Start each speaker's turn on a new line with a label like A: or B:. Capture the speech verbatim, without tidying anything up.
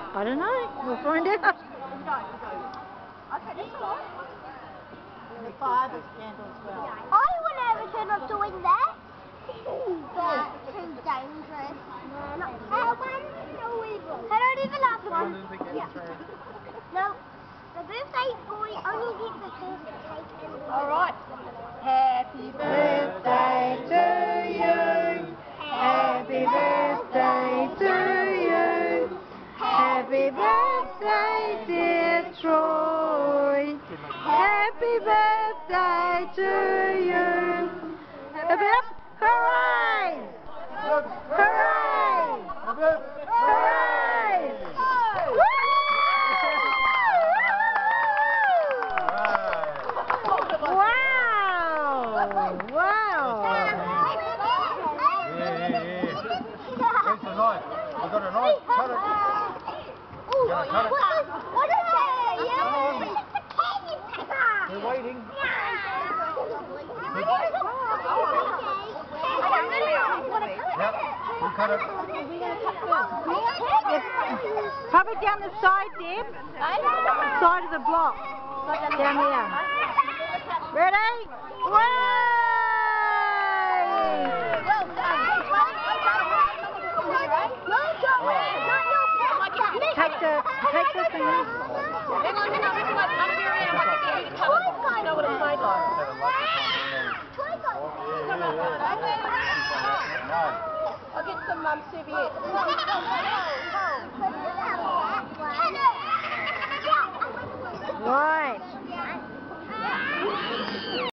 A: I don't know. We'll find out.
B: Okay, that's all right. And the fire candle as well.
C: I would never turn up doing that. That's too dangerous. No, not that one. No evil. I don't even like the one. Yeah. No, the birthday boy only gets the first cake and the
B: All right. Happy birthday to you. Happy birthday to you. Happy birthday, dear Troy. Happy birthday to you. Happy birthday. Hooray! Hooray! Hooray! Wow! Wow!
D: Yeah, yeah, yeah. Where's the knife? We've got a knife. Cut it.
C: Oh,
D: Gonna cut it.
C: what is, what is that? Yeah. It's a candy pepper.
D: We're waiting. Yep, we cut it.
A: Pop it down the side, Deb. Side of the block. Down here. Ready? Way!
C: Well done. Well done.
A: Take the, take the thing off.
B: Hang on, hang on, hang on. Under your ear. What did you cut it? You know what it's made like. I'll get some um, serviettes.
A: Right.